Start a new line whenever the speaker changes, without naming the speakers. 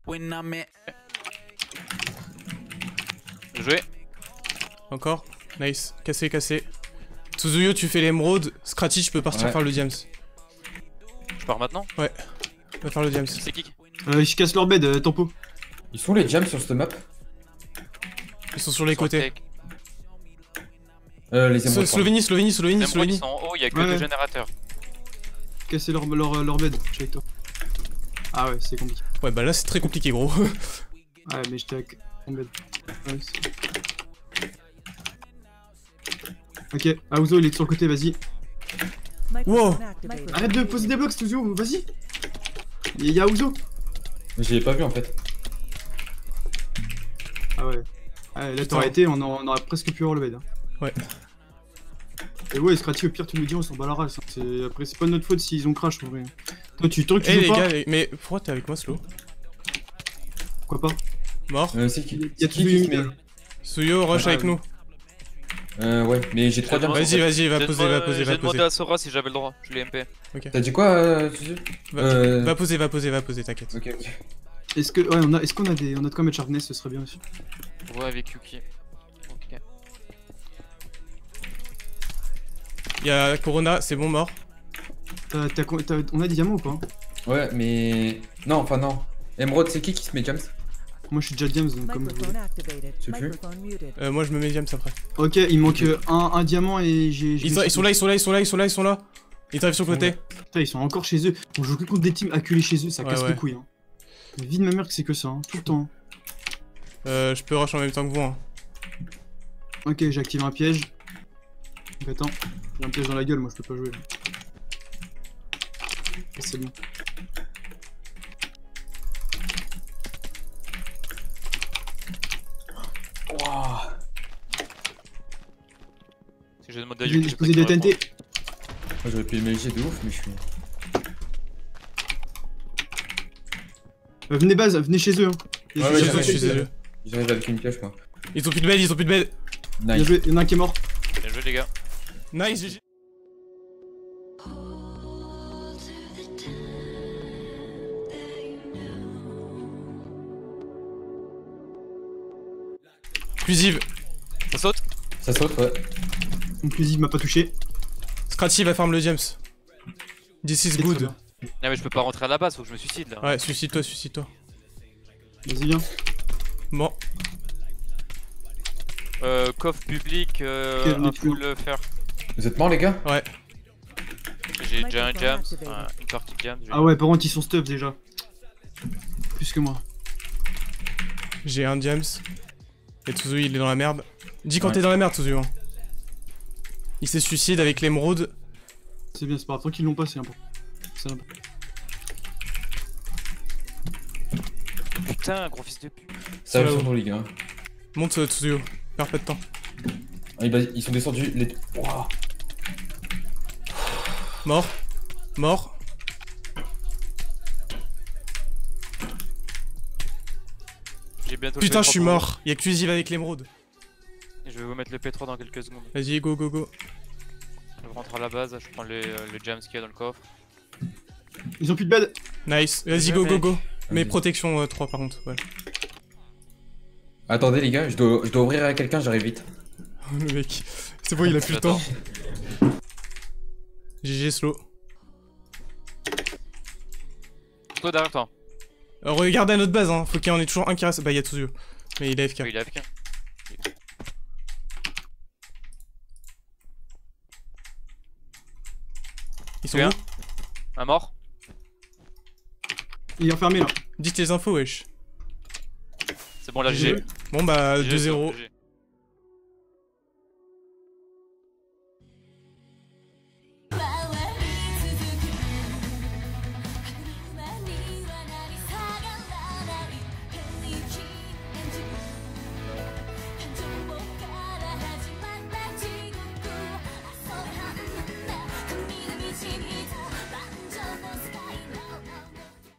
Joué.
Encore. Nice. Cassé, cassé. Suzuyo, tu fais l'émeraude. Scratchy, je peux partir faire le diams.
Je pars maintenant.
Ouais. Va faire le diams.
C'est kick.
Je casse leur bed, tempo.
Ils sont les jams sur cette map?
Ils sont sur les côtés.
Les émeraudes.
Slovénie, Slovénie, Slovénie,
Les
Slovénie.
ils sont en haut, il y a que deux générateurs.
Casser leur bed, je suis avec toi. Ah ouais, c'est compliqué.
Ouais, bah là, c'est très compliqué, gros.
Ouais, mais j'étais avec ton bed. Ouais, ok, Aouzo il est sur le côté, vas-y.
Wow.
Arrête de poser des blocs, Studio, vas-y. Il y a Aouzo.
Je l'ai pas vu en fait.
Ah ouais. Ah, là t'aurais été, on aurait presque pu avoir le bed. Hein.
Ouais.
Et ouais, Scratchy, au pire, tu nous dis, on s'en bat la race. Hein. Après, c'est pas de notre faute s'ils ont crash en vrai. Toi, tu tant que tu
Eh
joues
les
pas.
gars, mais pourquoi t'es avec moi, Slow?
Pourquoi pas?
Mort.
C'est qui?
Il y a
qui
tout
se
le
met?
Suyo, rush avec nous.
Ouais, mais j'ai 3 jams.
Vas-y, vas-y, va poser, va poser,
J'ai
va
demandé
poser.
à Sora si j'avais le droit, je l'ai MP.
T'as dit quoi, Suzu?
Va poser, va poser, va poser, t'inquiète.
Ok, ok.
Est-ce que. Ouais, est-ce qu'on a des. On a de quoi mettre sharpness, ce serait bien aussi.
Ouais, avec Yuki. Ok.
Y'a Corona, c'est bon, mort.
On a des diamants ou pas?
Ouais, mais. Non, enfin, non. Emerald, c'est qui se met jams?
Moi, je suis déjà diams, donc comme vous voulez.
Tu veux?
Moi, je me mets diams après.
Ok, il manque un diamant et j'ai.
Ils sont là, ils sont là, ils sont là, ils sont là, ils sont là. Ils t'arrivent sur le côté.
Putain, ils sont encore chez eux. On joue que contre des teams acculés chez eux, ça
Ouais,
casse
ouais.
les couilles. Hein. La vie de ma mère que c'est que ça, hein. Tout le temps.
Je peux rush en même temps que vous. Hein.
Ok, j'active un piège. Donc, attends, j'ai un piège dans la gueule, moi je peux pas jouer. Là. Ok, c'est bon.
Wouah.
Si j'ai demandé à
J'ai
Yuki,
posé des TNT.
Moi j'aurais pu imaginer de ouf, mais je suis.
Venez base, venez chez eux. Hein.
Ouais,
Je suis chez eux.
J'arrive avec une piège, quoi.
Ils ont plus de bed, ils ont plus de bed.
Bien
Nice.
joué, il y en a un qui est mort.
Bien joué les gars.
Nice, GG. Inclusive.
Ça saute.
Ça saute, ouais.
Inclusive m'a pas touché.
Scratchy va farm le James. This is
C'est très
good.
bien.
Non mais je peux pas rentrer à la base, faut que je me suicide là.
Ouais, suicide-toi, suicide-toi.
Vas-y, viens.
Bon.
Coffre public,
on
un
est plus
full fer.
Vous êtes morts, les gars?
Ouais.
J'ai déjà un jam, une partie de jam.
Ah ouais, par contre, ils sont stuff déjà. Plus que moi.
J'ai un James. Et Tsuzu il est dans la merde. Dis quand
Ouais.
t'es dans la merde, Tsuzu. Hein. Il s'est suicide avec l'émeraude.
C'est bien, c'est pas grave. Tant qu'ils l'ont pas, c'est important. C'est important.
Putain, gros fils de pute.
Ça arrive
là-haut.
sur nous, les gars.
Monte Tsuzu. Perds pas de temps.
Ah, ils sont descendus. Les... Wouah.
Mort. Mort.
J'ai bientôt
Putain,
le
je suis
P3
mort. Y'a Exclusive avec l'émeraude.
Je vais vous mettre le P3 dans quelques secondes.
Vas-y, go, go, go.
Je rentre à la base, je prends le jams qu'il y a dans le coffre.
Ils ont plus de bed.
Nice. Vas-y,
Ouais,
go, go,
mec.
go. Mais
Vas-y.
protection 3 par contre. Ouais.
Attendez, les gars, je dois ouvrir à quelqu'un, j'arrive vite.
Le mec. C'est bon, il a plus le temps. GG slow.
Toi derrière toi.
Regardez à notre base, hein. Faut qu'il y en ait toujours un qui reste. Bah, y'a Tsuzu. Mais il est AFK.
Oui, il est avec.
Ils sont
Bien.
où?
Un mort.
Il est enfermé là.
Dites les infos, wesh.
C'est bon là,
GG.
GG.
Bon, bah,
GG,
2-0.
GG.